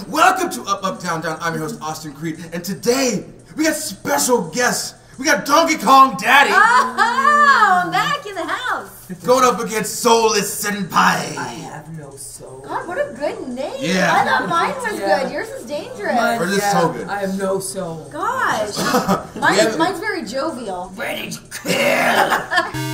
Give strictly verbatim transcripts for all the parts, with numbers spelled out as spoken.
Welcome to Up Up Down Down. I'm your host Austin Creed, and today we got special guests. We got Donkey Kong Daddy. Oh, I'm back in the house. Going up against Soulless Senpai. I have no soul. God, what a good name. Yeah. I thought mine was Yeah. good. Yours is dangerous. Mine, Yours is yeah, so good. I have no soul. Gosh. We Mine, haven't- mine's very jovial. Ready to kill.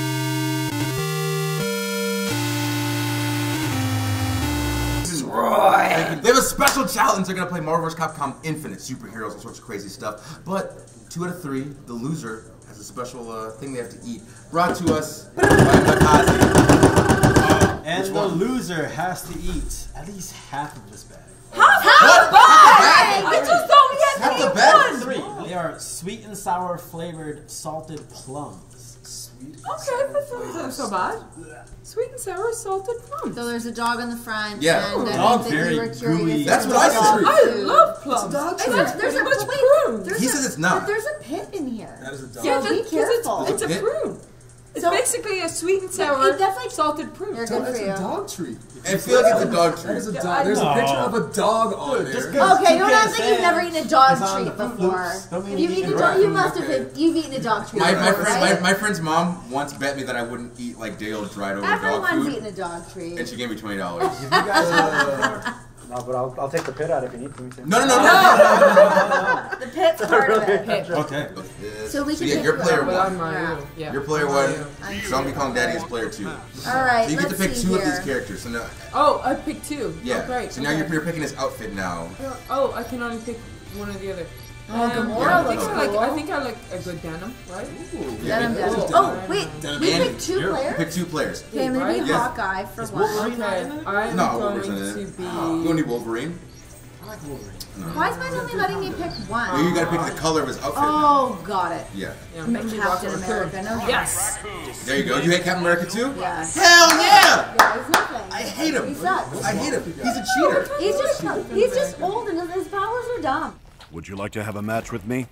Roy. They have a special challenge. They're gonna play Marvel versus. Capcom Infinite, superheroes, all sorts of crazy stuff. But two out of three, the loser has a special uh, thing they have to eat. Brought to us by Makazi. Uh, And which the one? loser has to eat at least half of this bag. Half What? the bag! Half I just thought we had Half to the eat bag? one. Three. They are sweet and sour flavored salted plums. Sweet. Okay, that doesn't so bad. Sweet and sour salted plums. So there's a dog on the front. Yeah. And Oh, I dog, think that very you were curious. gooey. if That's it what I was said. dog I food. love plums. It's a dog And treat. that's There's pretty a much wait, prune. there's He a- says it's not. But there's a pit in here. That is a dog. Yeah, So that- be 'cause careful. It's, it's a It- prune. It's So- basically a sweet and sour It definitely- salted prune. You're good for you. dog treat. I feel like it's a dog That treat. is a Yeah, dog. There's a No. picture of a dog on Dude, just there. 'cause Okay, you don't can't act like say you've never eaten a dog it's on treat the Fruit before. Loops, don't mean If you've you eaten eat a it dog, right. you must have. Okay. You've eaten a dog treat My, my, before, friend, my, right? my friend's mom once bet me that I wouldn't eat like day old dried over dog Everyone's food, eaten a dog treat. and she gave me twenty dollars. If you guys uh, No, but I'll, I'll take the pit out if you need me to. No, no, no, no. The pit's part of it. okay. So we can yeah, pick you're you player up. But I'm one. Mario. Yeah. You're player I'm one. Mario. I'm Donkey player Kong Daddy one. is player two. All right, So you get to let's pick see two of here. these characters. So now, Oh, I picked two. yeah. Oh, great. So now okay. you're, you're picking his outfit now. Oh, I can only pick one or the other. Oh, Um, Gamora I think looks I like. cool. I think I like a good denim, right? Yeah, Denim, yeah. denim. Oh, wait. Denim. We And picked two you're- players? Pick two players. Okay, I'm going to be Yeah. Hawkeye for one. Wolverine Okay, I'm No, going Wolverine's to not in it. be. You don't need Wolverine. I like Wolverine. Why is mine only letting me pick one? Well, you gotta pick the color of his outfit now. Oh, got it. Yeah. Yeah, I'm I'm Captain America. No, Yes. There you go. You hate Captain America too? Yes. Hell yeah! Yeah, he's nothing. I hate him. He sucks. I hate him. He's a cheater. He's just he's just old and his powers are dumb. Would you like to have a match with me?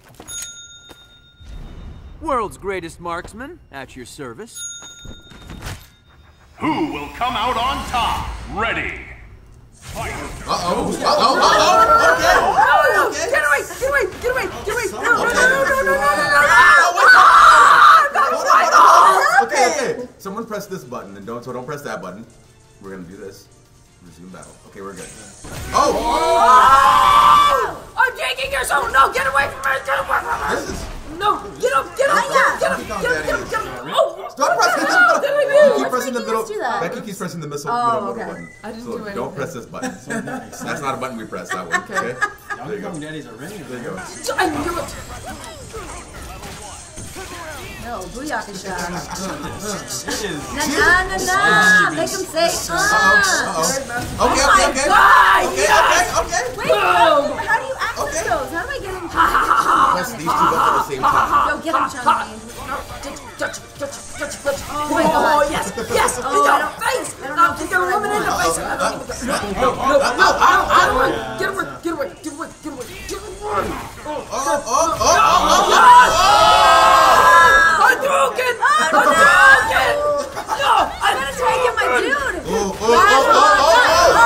World's greatest marksman, at your service. Who will come out on top? Ready. Fight. Uh oh. Uh oh. Uh oh. Okay. Okay. Get away! Get away! Get away! Get away! No! No! Okay. No! No! No! No! No! No! Hold on. Okay. Okay. Someone press this button and don't. So don't press that button. We're gonna do this. Resume battle. Okay, we're good. Oh. I'm taking your soul! No! Get away from me! Get away from me! This is. No! Get up! Get up! Get up! Get up! Donkey Kong Get up! Get up! Daddy. Get up! Oh! Stop pressing No, the did I middle. do? Keep What's pressing the making middle. us do that? Becky keeps pressing the middle, Oh, middle okay. button. I didn't so do don't anything. press this button. That's not a button we press. That one. Okay. There Donkey you go. Kong Daddy's a ring. There you go. I knew it! No, Booyakasha. It is. Na na na na. Make him say Uh ah. oh. Okay. Okay. Okay. God! Okay. Okay. Okay. Wait, how, how do you access Okay. those? How do I get him? Press these two buttons at the same time. Go get him, Chun-Li. Oh my Oh, god. yes! Yes! Oh, In I your don't- face! I don't know I'll if kick this a is woman in the right. face! No, no, no, no, no, get away! Get away! Get away! Get away! Get away! Oh. Oh. Oh. Oh. Oh. I'm broken! I'm broken! No! I'm gonna try and get my dude. Oh. Oh. Oh. Oh.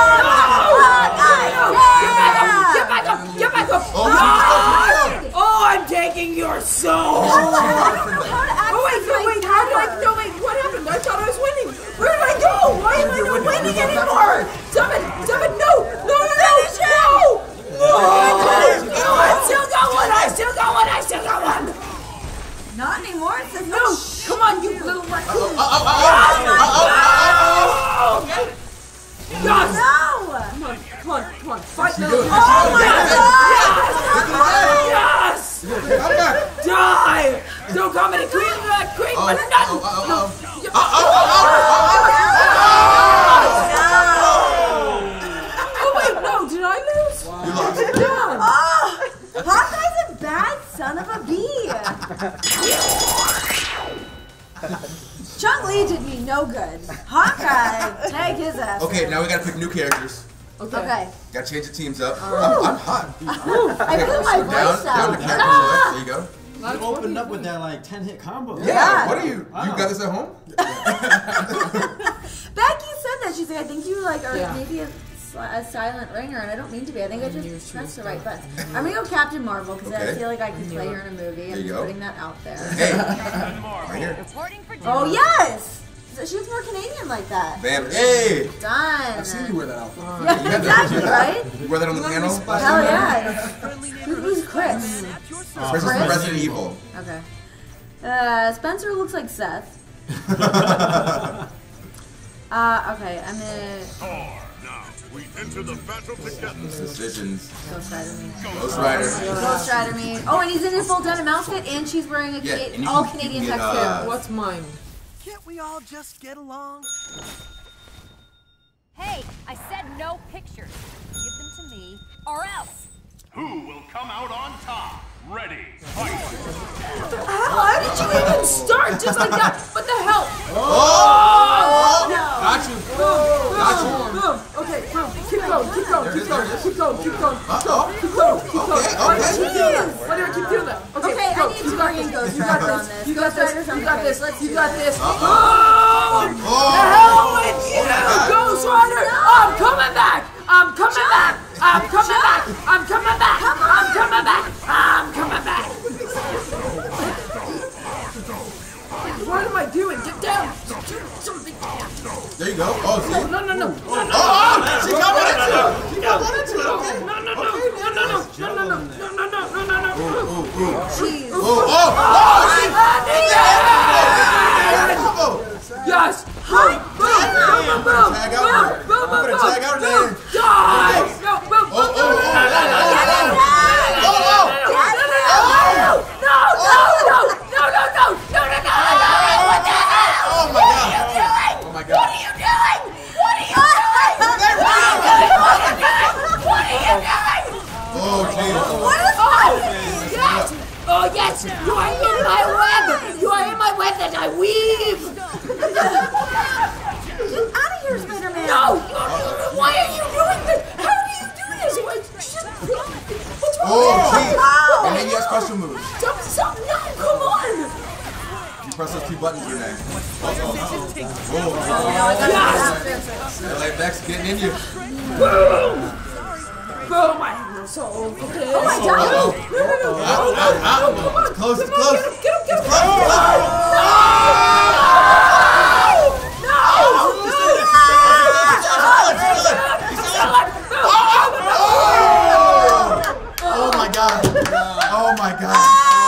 Get back up! Get back up! Oh. No! Oh, I'm taking your soul! Oh, wait, no, wait, how did I, no, wait, what happened? I thought I was winning. Where did I go? Why am I not winning anymore? Stop it, stop it, no, no, no, no, no! No! No, I still got one, I still got one, I still got one! Not anymore. It says No, come on, you little raccoon! Yes! no. Come on, come on, come on, fight She little doing? Oh my god. Yes! Die! Don't come in, cream, uh, cream, Oh. but Oh. not. Oh. No. Oh wait, no, did I lose? You lost. Yeah. Oh, Hawkeye's a bad son of a bee. Chun-Li did me no good. Hawkeye, tag his ass. Okay, now we gotta pick new characters. Okay. Gotta change the teams up. I'm, I'm hot. I put my Down, voice down out. to character select. There you go. You opened up with that like ten hit combo. Yeah. Yeah. What are you? You got this at home? Becky said that. She's like, I think you like are Yeah. maybe a a silent ringer, and I don't mean to be. I think I just pressed the right button. I'm gonna go Captain Marvel because Okay. I feel like I can play her in a movie. There I'm you just go. putting that out there. Hey, right here. Oh yes! So she was more Canadian like that. Bam. Hey! Done. I've seen you wear that outfit. Yeah, You had that, exactly, didn't you? right? You wear that on the panel? Hell yeah. Who- Who's Chris? Chris is from Resident Evil. Okay. Uh, Spencer looks like Seth. uh, okay, I'm gonna... Now, we enter the battle together. Decisions. Ghost Rider me. Ghost Rider. Ghost Rider me. Oh, and he's in his full denim outfit, and she's wearing a Yeah, Cana- and you all can- you Canadian can get, tuxedo. uh, What's mine? Can't we all just get along? Hey, I said no pictures. Give them to me, or else. Who will come out on top? Ready, fight! How did you even start just like that? What the hell? Oh! Got you. Got you. Boom. Okay, boom. Keep going, keep going, There it keep is, going, there it is. keep going, keep going, keep Uh-oh. going, keep going, keep going. Okay, Why do okay. I keep doing that? Why do I keep doing that? Okay, Okay, go. I need You to got bring this. Ghost You got Rider on this. this. You got Ghost this. Rider's on You the got case. this. Let's You do got this. this. Oh! The hell with you, Ghost Rider! I'm coming back! I'm coming back! I'm coming back! I'm coming back! I'm coming back! I'm coming back! What am I doing? Get down! Do something! There you go. Oh, see? No, no, no, no, no, Oh, oh! She got one into it! She got one into it! no, Okay. no, no, no, no, no, no, no, no, no, no, no, no, no, no, no. Ooh, ooh, ooh. Jeez. Oh, oh! Oh! She... Oh! Yes! Boom! Boom! Boom! Boom! Tag out her. Boom! Boom! I'm gonna tag out her name. Die! No! Boom! Oh, oh, oh! No! No! No! No! No! No! No! No! No! No! What the hell? Oh my god! Oh my god! What are you doing? What are you doing? What are you doing? What are you doing? Oh, Jesus! What is oh, yes! Oh, yes! You are in my web! You are in my web that I weave! Get out of here, Spider-Man. No! Why are you doing this? How do you do this? What, what's wrong Oh, with you? jeez! And maybe you have special moves. Stop, stop, no, come on! You press those two buttons, Renee. Uh-oh. Yes! L A Vex getting in you. Boom! Boom! I have no soul. Okay. Oh my god. Uh-oh. No, no, no, no, Ow, no, ow, no, ow. come on, It's close, come it's on, close. Get him, get him, get him, It's close, get him. Oh my god! Oh my god!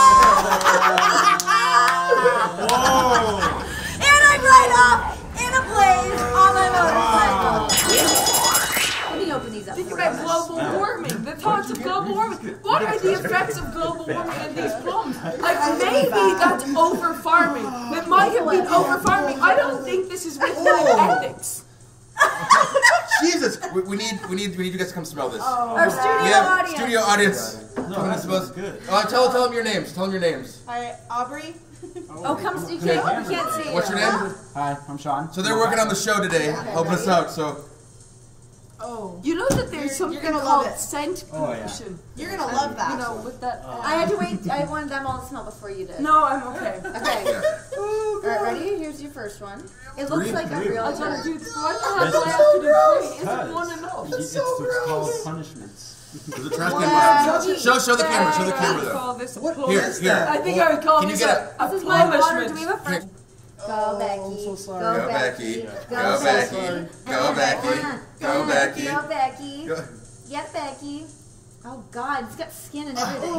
Whoa! And I'm right off in a blaze on my motorcycle. Let me open these up. Think for about you. global warming. The thoughts of global warming. What are the effects of global warming in these plums? Like maybe that's over farming. It might have been over farming. I don't think this is with my ethics. Jesus! We, we need, we need, we need you guys to come smell this. Our studio We have audience. studio audience. Coming to smell. good. Uh, tell, tell them your names. Tell them your names. Hi, Aubrey. Oh, come, you can't, you can't see What's it. your name? Hi, I'm Sean. So they're working on the show today, helping us out. So Oh, You know that there's You're- something you're gonna love called it. scent Oh, yeah. pollution. you're gonna love that. You know, with that. I had to wait. I wanted them all to smell before you did. No, I'm okay. Okay. All right, ready? Here's your first one. It looks Three? like a real. I gotta dirt. do why the hell do I have to do three? Isn't one enough? It's, it's called punishments. there's a trash can Wow. behind you. Show, show the camera. Show the I camera would though. call this a Here, punishment. here. I think I would call Can you this get a, a This is my water. Do punishment. we have a friend? Go, Becky. so sorry. Go, Go Becky. Becky. Go Becky. Go Becky. Go Becky. Go, Becky. Go- Get Becky. Oh God, it's got skin and everything.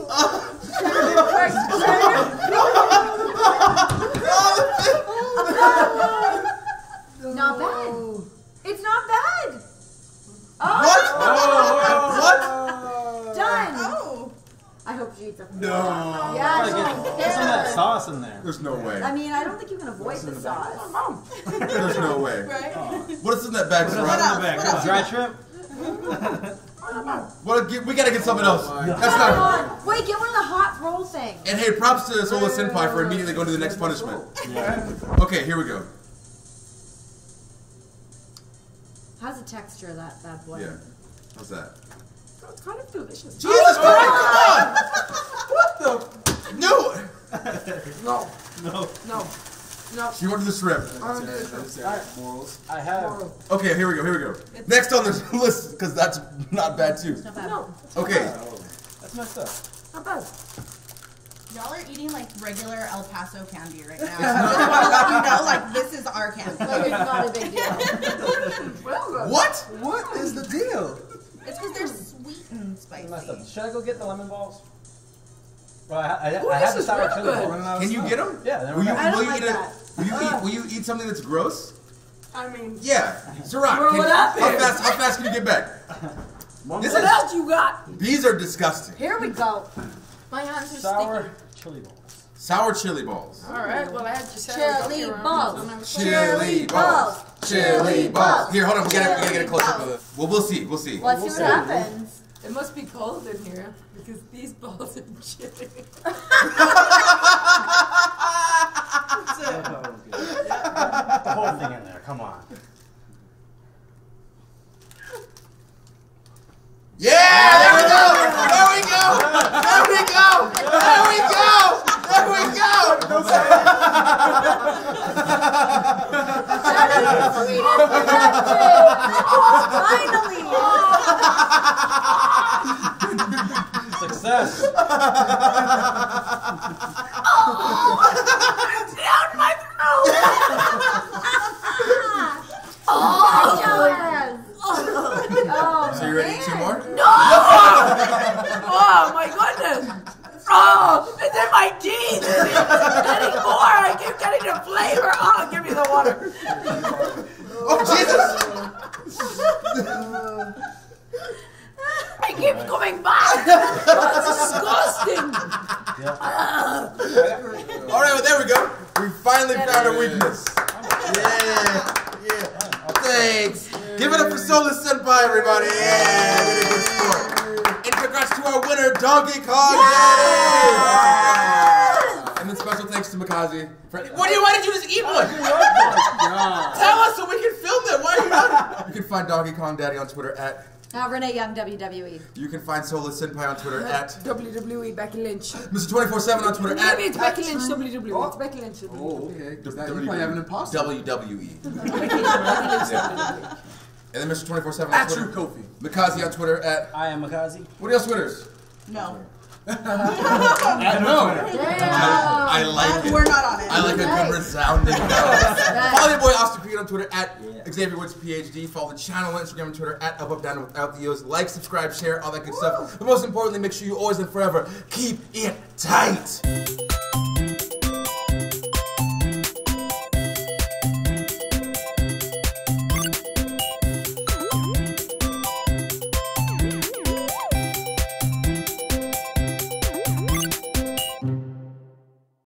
Not bad. It's not bad. Oh, What? What? done. Oh, I hope she eats up. No. Yeah, Get, get some of that sauce in there. There's no way. I mean, I don't think you can avoid the sauce. There's no way. right? What is in that bag, What Sarah? else? What else? Dry shrimp? What? We gotta get something else. That's Come not. on. Wait, get one of the hot roll things. And hey, props to Sola Senpai for immediately going to the next punishment. Okay, here we go. How's the texture of that bad boy? Yeah. How's that? It's kind of delicious. Jesus Christ! Come on! What the? No! No, No. no, No. So you want to do the shrimp? I want to do the shrimp. Morals. I have. Okay, here we go, here we go. Next on the list, because that's not bad too. No. Okay. That's messed up. Not bad. Y'all are eating like regular El Paso candy right now. I just want to let you know, like, this is our candy. Like, it's not a big deal. Well, What? What is the deal? It's because they're sweet and spicy. Messed up. Should I go get the lemon balls? Well, I, I, Ooh, I this have the is sour real chili good. balls. Can you get them? Yeah, they're Will you, okay. I don't will you like eat that. it? Will you eat? Will you eat something that's gross? I mean, Yeah, Ciroc. Throw can- it up how here. fast? How fast can you get back? This what is, else you got? these are disgusting. Here we go. My hands are Sour chili balls. Sour chili balls. All right, well, I had just Chili balls. Chili balls. Chili balls. Here, hold on. We gotta, we gotta get a close up of this. Well, we'll see. We'll see. Let's see what happens. It must be cold in here because these balls are chilly. The whole thing in there. Come on. Yeah! There we go! There we go! There we go! There we go! There we go! Don't say Finally! Success. Down my throat! Oh, So you ready to two more? No! Oh my goodness! Oh, it's in my teeth! It's getting more! I keep getting the flavor! Oh, give me the water! Oh, Jesus! It keeps coming back! Oh, it's disgusting! All right, well, there we go. We finally found a weakness. Yeah, yeah. Thanks. Give it up for Solus Senpai, everybody. Yeah, we did a good score. And congrats to our winner, Donkey Kong. Yeah! And then special thanks to Mikaze. For, what do you? Why did you just eat one? Tell us so we can film it. Why are you not? You can find Donkey Kong Daddy on Twitter at. Now Renee Young, W W E. You can find Solus Senpai on Twitter at. W W E, Becky Lynch. Mister twenty-four seven on Twitter at. Maybe it's Becky Lynch, W W E. It's Becky Lynch. Oh, okay. W- That, you probably have an imposter. W W E. Yeah. And then Mister twenty-four seven on At Twitter. True Kofi. Mikaze on Twitter at. I am Mikaze. What are y'all's Twitters? No. At no. I, I like it. We're not on it. I like a Nice. good resounding no. Nice. Follow your boy Austin Creed on Twitter at Xavier Woods PhD. Follow the channel on Instagram and Twitter at Up Up Down Without the O's. Like, subscribe, share, all that good stuff. But most importantly, make sure you always and forever keep it tight.